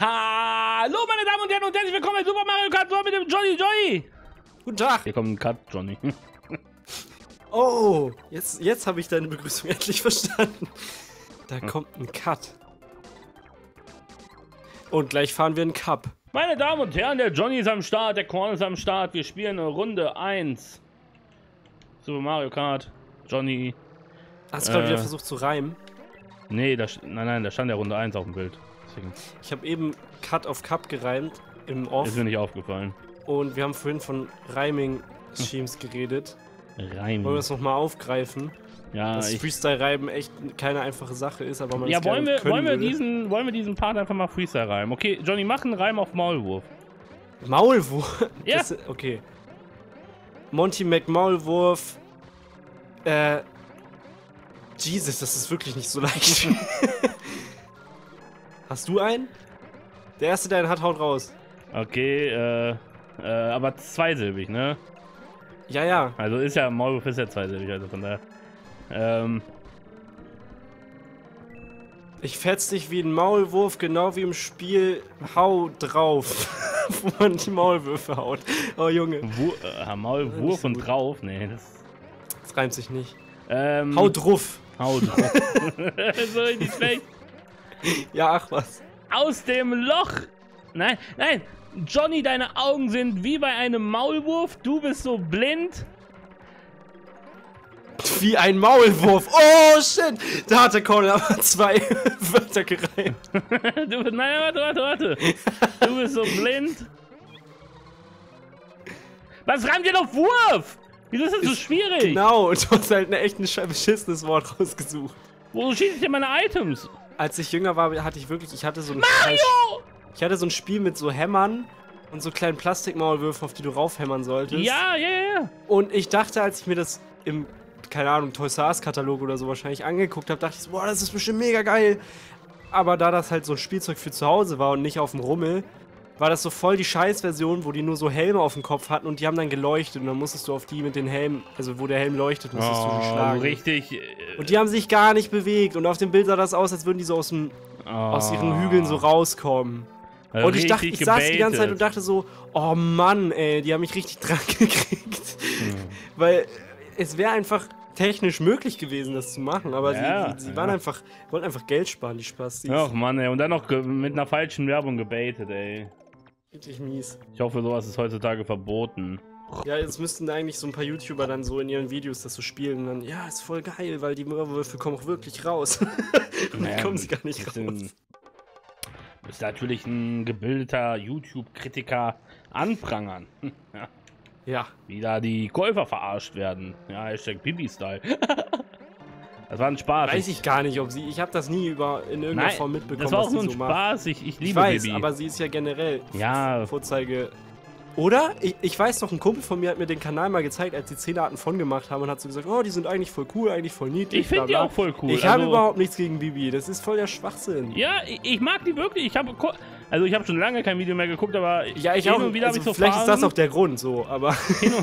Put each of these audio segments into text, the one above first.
Hallo meine Damen und Herren und herzlich willkommen bei Super Mario Kart mit dem Johnny. Guten Tag. Hier kommt ein Cut, Johnny. Oh, jetzt habe ich deine Begrüßung endlich verstanden. Da kommt ein Cut. Und gleich fahren wir einen Cup. Meine Damen und Herren, der Johnny ist am Start, der Korn ist am Start. Wir spielen eine Runde 1. Super Mario Kart, Johnny. Hast du gerade wieder versucht zu reimen? Nee, nein, da stand ja Runde 1 auf dem Bild. Deswegen. Ich habe eben Cut auf Cup gereimt im Off. Ist mir nicht aufgefallen. Und wir haben vorhin von Rhyming-Schemes geredet. Reimen. Wollen wir das nochmal aufgreifen? Ja, dass Freestyle-Reiben echt keine einfache Sache ist, aber man ja, es gerne wollen wir würde. diesen Part einfach mal Freestyle reimen? Okay, Johnny, mach einen Reim auf Maulwurf. Maulwurf? Ja. Okay. Monty McMaulwurf. Jesus, das ist wirklich nicht so leicht. Hast du einen? Der erste, der einen hat, haut raus. Okay, aber zweisilbig, ne? Ja, ja. Also ist ja, Maulwurf ist ja zweisilbig, also von daher. Ich fetz dich wie ein Maulwurf, genau wie im Spiel Hau drauf. Wo man die Maulwürfe haut. Oh, Junge. Maulwurf so und gut. drauf? Nee, das reimt sich nicht. Hau drauf. Hau drauf. So richtig schlecht. Ja, ach was. Aus dem Loch. Nein, Johnny, deine Augen sind wie bei einem Maulwurf. Du bist so blind. Wie ein Maulwurf. Oh, shit. Da hat der Corner aber 2 Wörter gereimt. Nein, warte. Du bist so blind. Was reimt ihr auf Wurf? Wieso ist das so schwierig? Genau, und du hast halt ein beschissenes Wort rausgesucht. Wo schieße ich denn meine Items? Als ich jünger war, hatte ich so ein Mario! Ich hatte so ein Spiel mit so Hämmern und so kleinen Plastikmaulwürfen, auf die du raufhämmern solltest. Ja. Und ich dachte, als ich mir das im, keine Ahnung, Toys R Us Katalog oder so wahrscheinlich angeguckt habe, dachte ich so, boah, das ist bestimmt mega geil. Aber da das halt so ein Spielzeug für zu Hause war und nicht auf dem Rummel, war das so voll die Scheißversion, wo die nur so Helme auf dem Kopf hatten und die haben dann geleuchtet und dann musstest du auf die mit den Helmen, also wo der Helm leuchtet, musstest du die schlagen. Richtig. Und die haben sich gar nicht bewegt und auf dem Bild sah das aus, als würden die so aus ihren Hügeln so rauskommen. Also und ich saß die ganze Zeit und dachte so, oh Mann, ey, die haben mich richtig dran gekriegt. Weil es wäre einfach technisch möglich gewesen, das zu machen, aber sie wollten einfach Geld sparen, die Spastis. Ach Mann, ey, und dann noch mit einer falschen Werbung gebaitet, ey. Richtig mies. Ich hoffe, sowas ist heutzutage verboten. Ja, jetzt müssten eigentlich so ein paar YouTuber dann so in ihren Videos das so spielen und dann, ja, ist voll geil, weil die Maulwürfe kommen auch wirklich raus. Und dann kommen sie gar nicht raus. Du bist natürlich ein gebildeter YouTube-Kritiker anprangern. Ja. Wie da die Käufer verarscht werden. Ja, Hashtag Bibi-Style. Das war ein Spaß. Weiß ich gar nicht, ob sie. Ich habe das nie in irgendeiner Form mitbekommen. Das war auch nur ein Spaß. Ich liebe ich weiß, Bibi. aber sie ist ja generell ja. Vorzeige. Oder? Ich weiß noch, ein Kumpel von mir hat mir den Kanal mal gezeigt, als die 10 Arten von gemacht haben und hat so gesagt, oh, die sind eigentlich voll cool, eigentlich voll niedlich. Ich finde die auch voll cool. Ich habe überhaupt nichts gegen Bibi, das ist voll der Schwachsinn. Ja, ich mag die wirklich. Ich habe schon lange kein Video mehr geguckt, aber ja, ich auch. Hin und wieder also ich so vielleicht Phasen, ist das auch der Grund, so, aber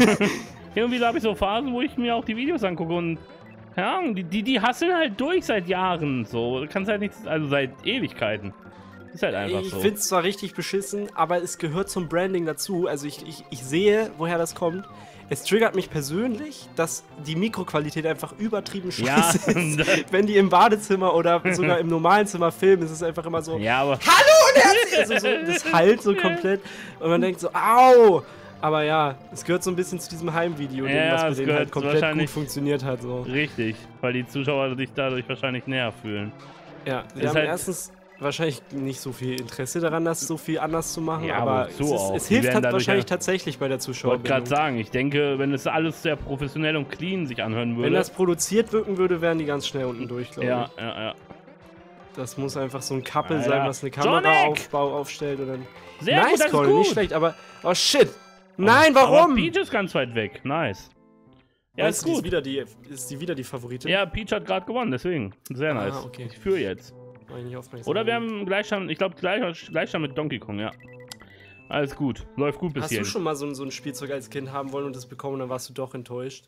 hin und wieder habe ich so Phasen, wo ich mir auch die Videos angucke und keine Ahnung, die hasseln halt durch seit Jahren, so. Du kannst halt nichts, also seit Ewigkeiten. Ist halt einfach ich so. Ich finde es zwar richtig beschissen, aber es gehört zum Branding dazu. Also ich sehe, woher das kommt. Es triggert mich persönlich, dass die Mikroqualität einfach übertrieben scheiße ist. Wenn die im Badezimmer oder sogar im normalen Zimmer filmen, ist es einfach immer so, ja, aber hallo und herzlich! Also das halt so komplett. Und man denkt so, au! Aber ja, es gehört so ein bisschen zu diesem Heimvideo, was bei denen halt komplett gut funktioniert hat. So. Richtig, weil die Zuschauer sich dadurch wahrscheinlich näher fühlen. Ja, sie haben erstens wahrscheinlich nicht so viel Interesse daran, das so viel anders zu machen, ja, aber es hilft halt wahrscheinlich tatsächlich bei der Zuschauerbindung. Ich wollte gerade sagen, ich denke, wenn es alles sehr professionell und clean sich anhören würde. Wenn das produziert wirken würde, wären die ganz schnell unten durch, glaube ich. Ja. Das muss einfach so ein Couple sein, was eine Kamera aufstellt und dann... Sehr nice, gut, Colin, nicht schlecht, aber... Oh shit! Nein, warum? Aber Peach ist ganz weit weg, nice. Ja, ist gut. Ist die wieder die Favoritin? Ja, Peach hat gerade gewonnen, deswegen. Sehr nice. Okay. Ich führe jetzt. Oder wir haben Gleichstand, ich glaube Gleichstand mit Donkey Kong, ja. Alles gut, läuft gut bis jetzt. Hast du schon mal so ein Spielzeug als Kind haben wollen und das bekommen und dann warst du doch enttäuscht?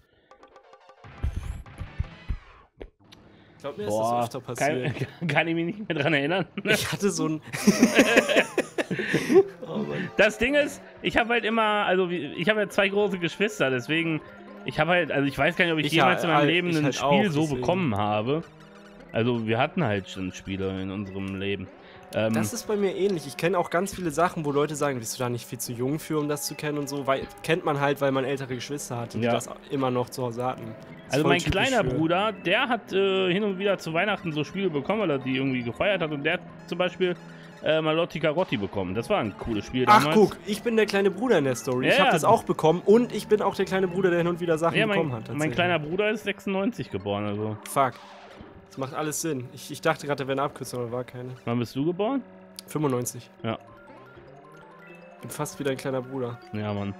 Ich glaube, mir ist das öfter passiert. Kann ich mich nicht mehr dran erinnern. Ich hatte so ein... Oh Mann. Das Ding ist, ich habe halt immer, also ich habe ja 2 große Geschwister, deswegen, ich habe halt, also ich weiß gar nicht, ob ich jemals in meinem Leben ein halt Spiel auch, so deswegen. bekommen habe. Also wir hatten halt schon Spiele in unserem Leben. Das ist bei mir ähnlich. Ich kenne auch ganz viele Sachen, wo Leute sagen, bist du da nicht viel zu jung für, um das zu kennen und so. Weil, kennt man halt, weil man ältere Geschwister hatte, die Ja. das immer noch zu Hause hatten. Ist Also voll mein typisch kleiner für- Bruder, der hat hin und wieder zu Weihnachten so Spiele bekommen, weil er die irgendwie gefeiert hat. Und der hat zum Beispiel Malotti Carotti bekommen. Das war ein cooles Spiel damals. Ach guck, ich bin der kleine Bruder in der Story. Ja, ich habe ja. das auch bekommen und ich bin auch der kleine Bruder, der hin und wieder Sachen Ja, bekommen hat. mein tatsächlich. kleiner Bruder ist 96 geboren, also. Fuck. Das macht alles Sinn. Ich dachte gerade, da wäre eine Abkürzung, aber war keine. Wann bist du geboren? 95. Ja. Bin fast wie dein kleiner Bruder. Ja, Mann.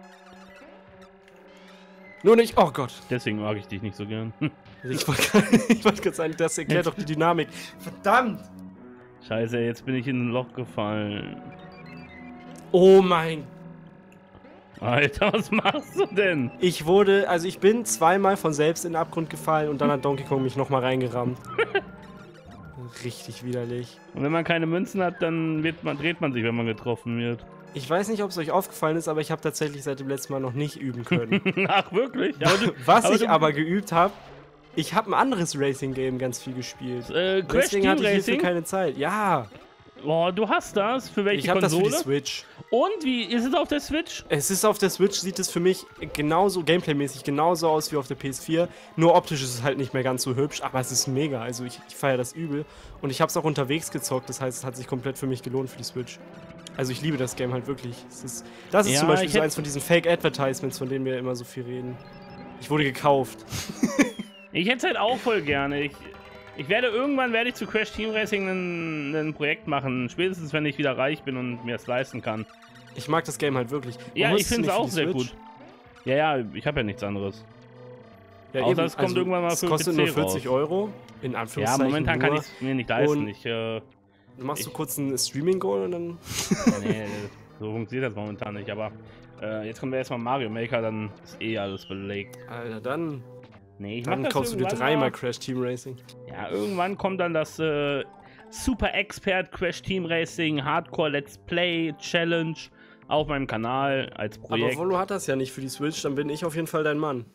Nur nicht. Oh Gott. Deswegen mag ich dich nicht so gern. Ich wollte gerade sagen, das erklärt doch die Dynamik. Verdammt! Scheiße, jetzt bin ich in ein Loch gefallen. Oh mein. Alter, was machst du denn? Ich bin zweimal von selbst in den Abgrund gefallen und dann hat Donkey Kong mich nochmal reingerammt. Richtig widerlich. Und wenn man keine Münzen hat, dann dreht man sich, wenn man getroffen wird. Ich weiß nicht, ob es euch aufgefallen ist, aber ich habe tatsächlich seit dem letzten Mal noch nicht üben können. Ach, wirklich? Was aber ich du- aber geübt habe, ich habe ein anderes Racing-Game ganz viel gespielt. Crash Deswegen Team hatte ich hierfür Racing? keine Zeit. Ja, Boah, du hast das? Für welche ich habe das für Konsole? die Switch. Und wie ist es auf der Switch? Es ist auf der Switch, sieht es für mich genauso, gameplaymäßig genauso aus wie auf der PS4. Nur optisch ist es halt nicht mehr ganz so hübsch, aber es ist mega. Also ich feiere das übel. Und ich habe es auch unterwegs gezockt, das heißt, es hat sich komplett für mich gelohnt für die Switch. Also ich liebe das Game halt wirklich. Das ist Ja, zum Beispiel ich so hätt- eins von diesen Fake-Advertisements, von denen wir immer so viel reden. Ich wurde gekauft. Ich hätte es halt auch voll gerne. Irgendwann werde ich zu Crash Team Racing ein Projekt machen. Spätestens, wenn ich wieder reich bin und mir es leisten kann. Ich mag das Game halt wirklich. Ja, Warum ich ist es finde es nicht für auch die sehr Switch? gut. Ja, ich habe ja nichts anderes. Ja, Außer eben. es kommt irgendwann mal es für kostet PC nur 40 raus. Euro. In Ja, Anführungszeichen. momentan kann nur. ich es mir nicht leisten. Und- Machst du kurz ein Streaming-Goal und dann. Nee, so funktioniert das momentan nicht. Aber jetzt kommt erstmal Mario Maker, dann ist eh alles belegt. Alter, dann Nee, ich mach Dann das kaufst du dir irgendwann dreimal mal. Crash Team Racing. Ja, irgendwann kommt dann das Super Expert Crash Team Racing Hardcore Let's Play Challenge auf meinem Kanal als Aber Projekt. Volo hat das ja nicht für die Switch, dann bin ich auf jeden Fall dein Mann.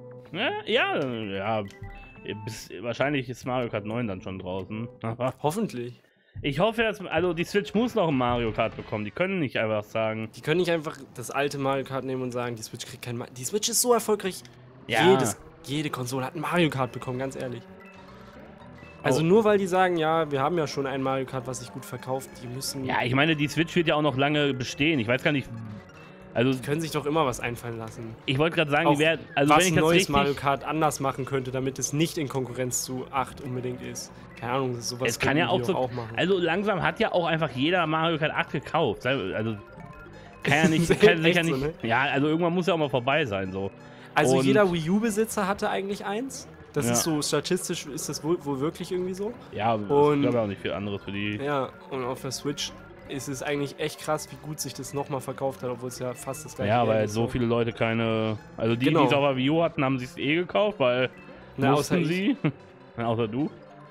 Ja. Wahrscheinlich ist Mario Kart 9 dann schon draußen. Aber Hoffentlich. ich hoffe, also die Switch muss noch ein Mario Kart bekommen. Die können nicht einfach sagen. Die können nicht einfach das alte Mario Kart nehmen und sagen, die Switch kriegt kein Die Switch ist so erfolgreich. Ja. Jede Konsole hat ein Mario Kart bekommen, ganz ehrlich. Also Oh. nur weil die sagen, ja, wir haben ja schon ein Mario Kart, was sich gut verkauft, die müssen. Ja, ich meine, die Switch wird ja auch noch lange bestehen. Ich weiß gar nicht. Also, Die können sich doch immer was einfallen lassen. ich wollte gerade sagen, Auch die werden. Also, was wenn ich ein das neues richtig. Mario Kart anders machen könnte, damit es nicht in Konkurrenz zu 8 unbedingt ist. Keine Ahnung, das ist sowas Es kann ja könnten auch die so. auch machen. Also, langsam hat ja auch einfach jeder Mario Kart 8 gekauft. Also, kann ja nicht. Echt Kann sicher so, nicht. ne? Ja, also, irgendwann muss ja auch mal vorbei sein, so. Also Und- jeder Wii U-Besitzer hatte eigentlich eins. Das Ja. ist so, statistisch ist das wohl wirklich irgendwie so. Ja, ich Und- glaube auch nicht viel anderes für die. Ja, und auf der Switch ist es eigentlich echt krass, wie gut sich das nochmal verkauft hat, obwohl es ja fast das gleiche Ja, Game weil ist, so viele Leute keine. Also, die, Genau. die es auf der Wii U hatten, haben sich es eh gekauft, weil. Na, außer mussten ich. sie. Außer du.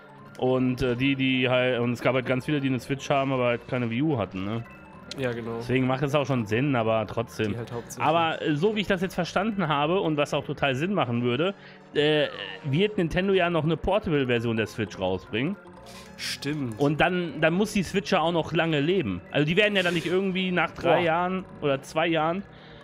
Und die halt. Und es gab halt ganz viele, die eine Switch haben, aber halt keine Wii U hatten, ne? Ja, genau. Deswegen macht es auch schon Sinn, aber trotzdem. Die halt hauptsächlich. Aber so wie ich das jetzt verstanden habe und was auch total Sinn machen würde, wird Nintendo ja noch eine Portable-Version der Switch rausbringen. Stimmt. Und dann muss die Switch ja auch noch lange leben. Also die werden ja dann nicht irgendwie nach 3 Boah. Jahren oder 2 Jahren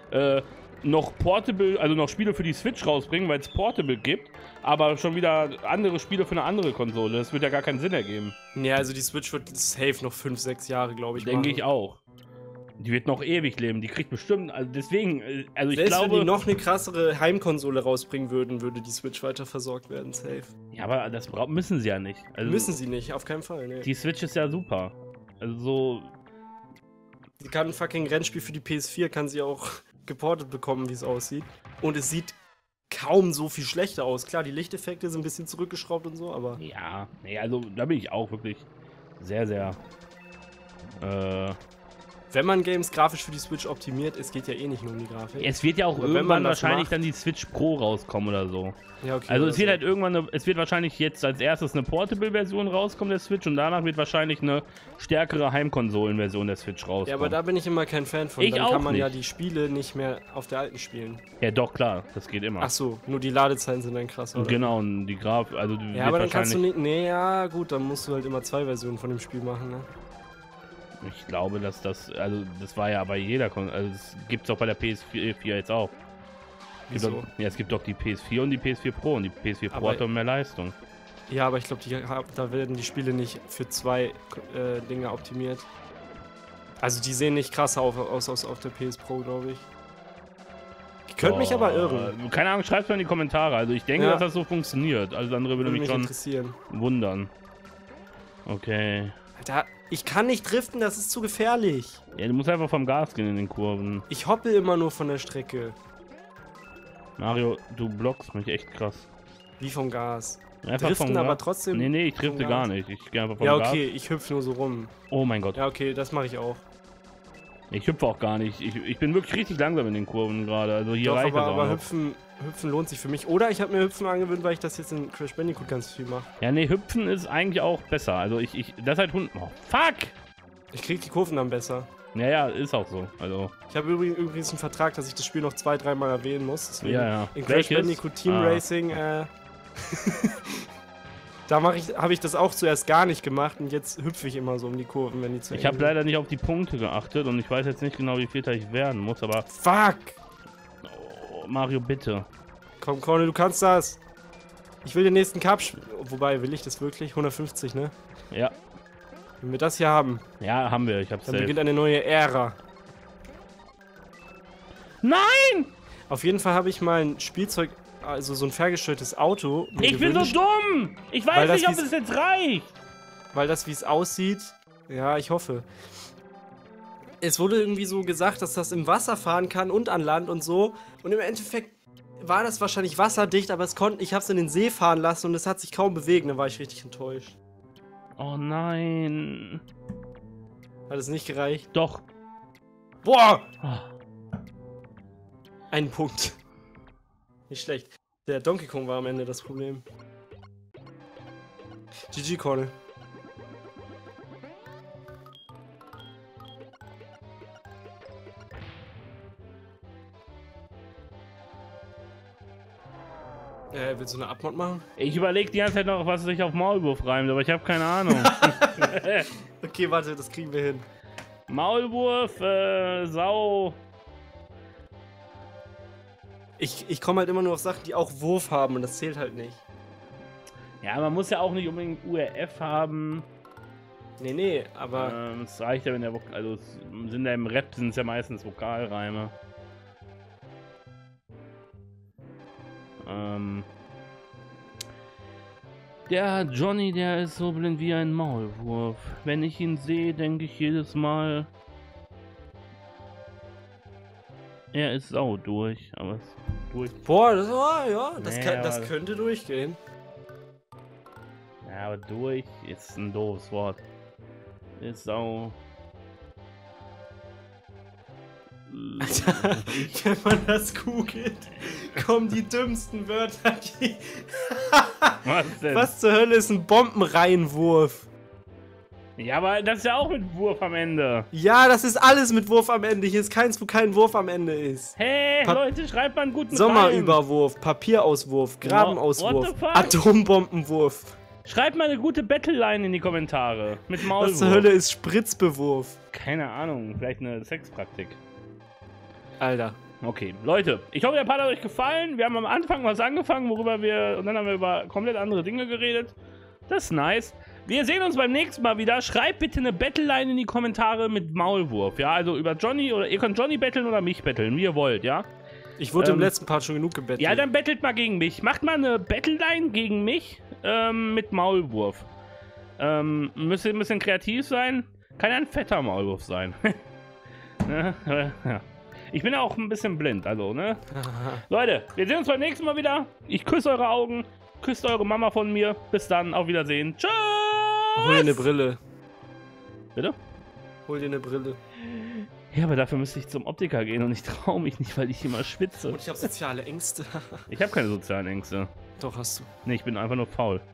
noch Portable, also noch Spiele für die Switch rausbringen, weil es Portable gibt, aber schon wieder andere Spiele für eine andere Konsole. Das wird ja gar keinen Sinn ergeben. Ja, also die Switch wird safe noch 5, 6 Jahre, glaube ich. Denke machen. ich auch. Die wird noch ewig leben. Die kriegt bestimmt, also deswegen, also ich Selbst glaube. wenn die noch eine krassere Heimkonsole rausbringen würden, würde die Switch weiter versorgt werden, safe. Ja, aber das müssen sie ja nicht. Also Müssen sie nicht, auf keinen Fall, ne. Die Switch ist ja super. Also so. Sie kann ein fucking Rennspiel für die PS4, kann sie auch geportet bekommen, wie es aussieht. Und es sieht kaum so viel schlechter aus. Klar, die Lichteffekte sind ein bisschen zurückgeschraubt und so, aber Ja, nee, also da bin ich auch wirklich sehr, sehr. wenn man Games grafisch für die Switch optimiert, es geht ja eh nicht nur um die Grafik. Es wird ja auch Aber wenn irgendwann man das wahrscheinlich macht- dann die Switch Pro rauskommen oder so. Ja, okay. Also oder es wird so. halt irgendwann, es wird wahrscheinlich jetzt als erstes eine Portable-Version rauskommen der Switch und danach wird wahrscheinlich eine stärkere Heimkonsolen-Version der Switch rauskommen. Ja, aber da bin ich immer kein Fan von. Ich Dann auch kann man ja nicht. die Spiele nicht mehr auf der alten spielen. Ja, doch, klar, das geht immer. Ach so, nur die Ladezeiten sind dann krass, oder? Genau, und die Grafik, also Ja, aber dann kannst du nicht. Nee, ja, gut, dann musst du halt immer 2 Versionen von dem Spiel machen, ne? Ich glaube, dass das, also das war ja bei jeder also das gibt's auch bei der PS4 jetzt auch. Wieso? Ja, es gibt doch die PS4 und die PS4 Pro und die PS4 Pro Aber- hat doch mehr Leistung. Ja, aber ich glaube, da werden die Spiele nicht für 2 Dinge optimiert. Also die sehen nicht krasser aus auf der PS Pro, glaube ich. Ich könnte mich aber irren. Keine Ahnung, schreibt mal in die Kommentare. Also ich denke, Ja. dass das so funktioniert. Alles andere würde Würde mich mich schon interessieren. wundern. Okay. Alter, ich kann nicht driften, das ist zu gefährlich. Ja, du musst einfach vom Gas gehen in den Kurven. Ich hoppel immer nur von der Strecke. Mario, du blockst mich echt krass. Wie vom Gas. Einfach Driften vom aber Gas. trotzdem. Nee, ich drifte vom gar Gas. nicht. Ich gehe einfach vom Ja, Gas. okay, ich hüpfe nur so rum. Oh mein Gott. Ja, okay, das mache ich auch. Ich hüpfe auch gar nicht. Ich bin wirklich richtig langsam in den Kurven gerade. Also hier Doch, reicht das auch aber noch. hüpfen lohnt sich für mich. Oder ich habe mir Hüpfen angewöhnt, weil ich das jetzt in Crash Bandicoot ganz viel mache. Ja, nee, hüpfen ist eigentlich auch besser. Also das ist halt Oh, fuck! Ich krieg die Kurven dann besser. Ja, ist auch so. Also, Ich habe übrigens einen Vertrag, dass ich das Spiel noch 2-3 Mal erwähnen muss. Deswegen ja. in Crash Welches? Bandicoot Team Ah. Racing, da habe ich das auch zuerst gar nicht gemacht und jetzt hüpfe ich immer so um die Kurven, wenn die zu Ich eng habe sind. leider nicht auf die Punkte geachtet und ich weiß jetzt nicht genau, wie viel ich werden muss, aber Fuck! oh, Mario, bitte. Komm, Corne, du kannst das! Ich will den nächsten Cup Wobei, will ich das wirklich? 150, ne? Ja, Wenn wir das hier haben, ja, haben wir. Ich hab's dann safe. beginnt eine neue Ära. Nein! Auf jeden Fall habe ich mal ein Spielzeug, also so ein ferngesteuertes Auto. mir Ich bin so gewünscht, dumm! Ich Weil weiß das nicht, ob dies- es jetzt reicht! Weil das, wie es aussieht, ja, ich hoffe. Es wurde irgendwie so gesagt, dass das im Wasser fahren kann und an Land und so. Und im Endeffekt war das wahrscheinlich wasserdicht, aber ich habe es in den See fahren lassen und es hat sich kaum bewegt. Da war ich richtig enttäuscht. Oh nein. Hat es nicht gereicht? Doch. Boah! Oh. Ein Punkt. Nicht schlecht. Der Donkey Kong war am Ende das Problem. GG, Cornel. Willst du eine Abmod machen? Ich überlege die ganze Zeit noch, was sich auf Maulwurf reimt, aber ich habe keine Ahnung. Okay, warte, das kriegen wir hin. Maulwurf, Sau. Ich komme halt immer nur auf Sachen, die auch Wurf haben und das zählt halt nicht. Ja, man muss ja auch nicht unbedingt URF haben. Nee, aber Es reicht ja, wenn der also sind ja im Rap sind es ja meistens Vokalreime. Der Johnny, der ist so blind wie ein Maulwurf. Wenn ich ihn sehe, denke ich jedes Mal, er ist sau durch, aber es ist durch. boah, das, Nee, das aber- könnte durchgehen. Ja, aber durch ist ein doofes Wort. Ist sau. Alter, wenn man das googelt, kommen die dümmsten Wörter, die... Was denn? Was zur Hölle ist ein Bombenreihenwurf? Ja, aber das ist ja auch mit Wurf am Ende. Ja, das ist alles mit Wurf am Ende. Hier ist keins, wo kein Wurf am Ende ist. Hey, Pa- Leute, schreibt mal einen guten Reim. Sommerüberwurf, Papierauswurf, Grabenauswurf, What the fuck? Atombombenwurf. Schreibt mal eine gute Battle-Line in die Kommentare. Mit Maulwurf. Was zur Hölle ist Spritzbewurf? Keine Ahnung, vielleicht eine Sexpraktik. Alter. Okay, Leute, ich hoffe, der Part hat euch gefallen. Wir haben am Anfang was angefangen, worüber wir... Und dann haben wir über komplett andere Dinge geredet. Das ist nice. Wir sehen uns beim nächsten Mal wieder. Schreibt bitte eine Battle-Line in die Kommentare mit Maulwurf. Ja, also über Johnny oder... Ihr könnt Johnny battlen oder mich battlen, wie ihr wollt, ja? Ich wurde im letzten Part schon genug gebettelt. Ja, dann battelt mal gegen mich. Macht mal eine Battle-Line gegen mich mit Maulwurf. Müsst ihr ein bisschen kreativ sein. Kann ja ein fetter Maulwurf sein. Ne? Ja. Ich bin auch ein bisschen blind, also, ne? Leute, wir sehen uns beim nächsten Mal wieder. Ich küsse eure Augen. Küsst eure Mama von mir. Bis dann, auf Wiedersehen. Tschüss! Hol dir eine Brille. Bitte? Hol dir eine Brille. Ja, aber dafür müsste ich zum Optiker gehen und ich traue mich nicht, weil ich immer schwitze. Und ich habe soziale Ängste. Ich habe keine sozialen Ängste. Doch, hast du. Nee, ich bin einfach nur faul.